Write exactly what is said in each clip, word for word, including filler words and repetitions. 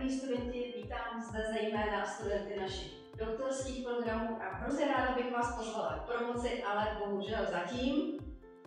milí studenti, vítám zde zejména studenty našich doktorských programů a hrozně ráda bych vás pozvala k promoci, ale bohužel zatím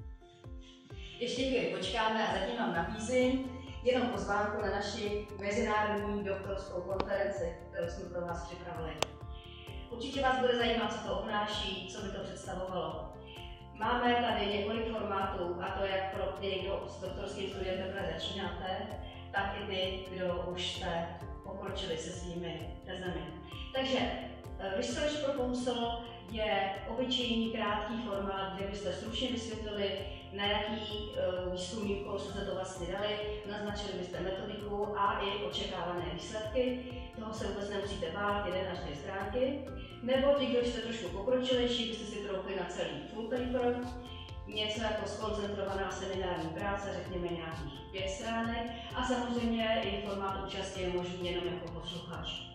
ještě chvíli počkáme a zatím vám nabízím jenom pozvánku na naši mezinárodní doktorskou konferenci, kterou jsme pro vás připravili. Určitě vás bude zajímat, co to obnáší, co by to představovalo. Máme tady několik formátů, a to jak pro ty, kdo s doktorským studiem teprve začínáte, tak i ty, kdo už jste pokročili se svými tezemi. Takže Research Proposal je obyčejný krátký formát, kde byste stručně vysvětlili, na jaký uh, výzkumný úkol jste to vlastně dali, naznačili byste metodiku a i očekávané výsledky. Toho se vůbec nemusíte bát, jeden až dvě stránky. Nebo ti, kdo jste trošku pokročilejší, byste si troufli na celý full paper, něco jako zkoncentrovaná seminární práce, řekněme nějakých pět stránek, a samozřejmě i formát účasti je možný jenom jako posluchač.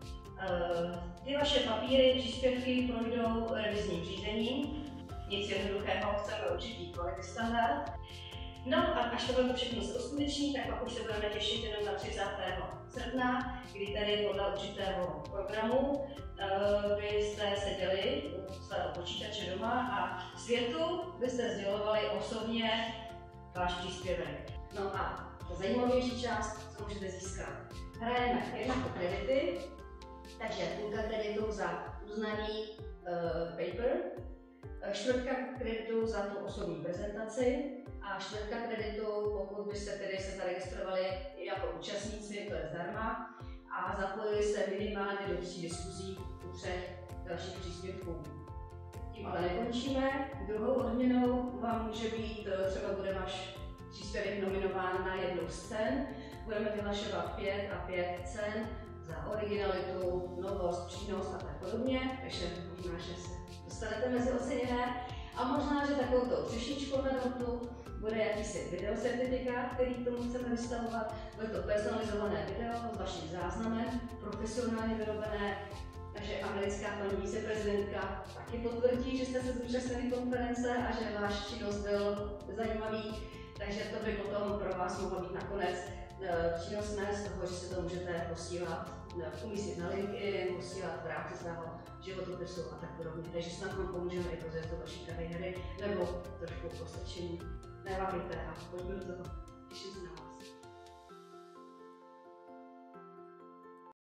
Ty vaše papíry, příspěvky projdou revizním řízením, nic jednoduchého, chceme určitý kvality standard. No a až tohle všechno se uskuteční, tak pak už se budeme těšit jenom na třicátého srpna, kdy tady podle určitého programu vy jste seděli u svého počítače doma a světu byste sdělovali osobně váš příspěvek. No a ta zajímavější část, co můžete získat. Hrajeme jednak o kredity, takže půlka kreditu za uznaný uh, paper, čtvrtka kreditu za tu osobní prezentaci a čtvrtka kreditu, pokud byste tedy se zaregistrovali jako účastníci, to je zdarma, a zapojili se minimálně do tří diskuzí u třech dalších příspěvků. Tím ale nekončíme. Druhou odměnou vám může být, třeba bude váš příspěvek nominován na jednu z cen. Budeme vyhlašovat pět a pět cen za originalitu, novost, přínos a tak podobně, takže možná, že se dostanete mezi oceněné. A možná, že takovou třešničkou na dortu bude jakýsi videocertifikát, který k tomu chceme vystavovat. Bude to personalizované video s vaším záznamem, profesionálně vyrobené, takže americká paní viceprezidentka taky potvrdí, že jste se zúčastnili konference a že váš činnost byl zajímavý, takže to by potom pro vás mohlo být nakonec přínosné z toho, že si to můžete posílat, umístit na LinkedIn, posílat v rámci svého životopisu a tak podobně. Takže snad vám pomůžeme i pro zjezdu vaší kariéry nebo trošku posvědčení. Neváhejte a pojďme do toho. Těším se na vás.